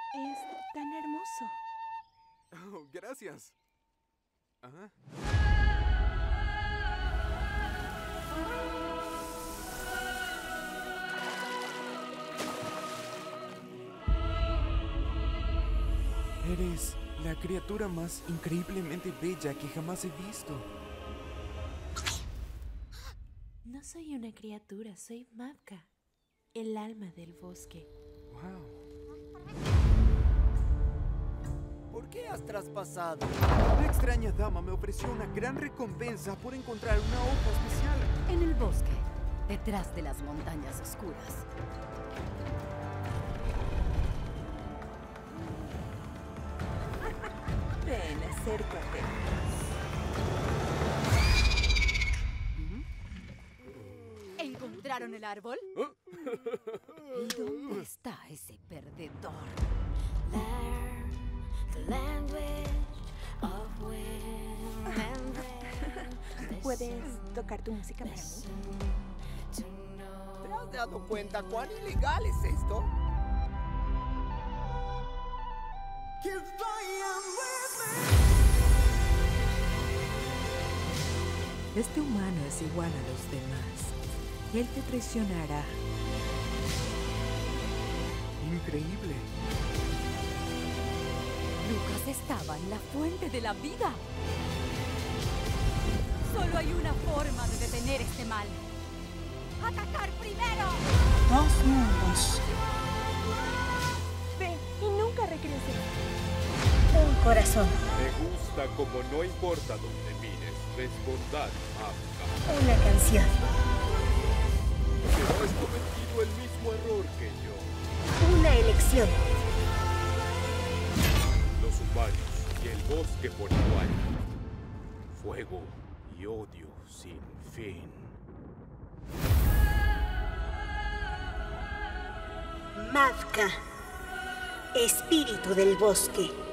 Es tan hermoso. Oh, gracias. Ajá. Eres la criatura más increíblemente bella que jamás he visto. No soy una criatura, soy Mavka, el alma del bosque. Wow. ¿Por qué has traspasado? Una extraña dama me ofreció una gran recompensa por encontrar una hoja especial. En el bosque, detrás de las montañas oscuras. Ven, acércate. ¿Encontraron el árbol? ¿Y dónde está ese perdedor? Learn the language of wind and rain. ¿Puedes tocar tu música para mí? To know ¿Te has dado cuenta cuán ilegal es esto? Este humano es igual a los demás. Él te traicionará. Increíble. Lucas estaba en la fuente de la vida. Solo hay una forma de detener este mal. ¡Atacar primero! Dos mundos, Ve y nunca regreses. un corazón, Me gusta como no importa dónde mires, ves bondad, Mavka. una canción, Pero has cometido el mismo error que yo. una elección. Los humanos y el bosque por igual. Fuego y odio sin fin. Mavka, espíritu del bosque.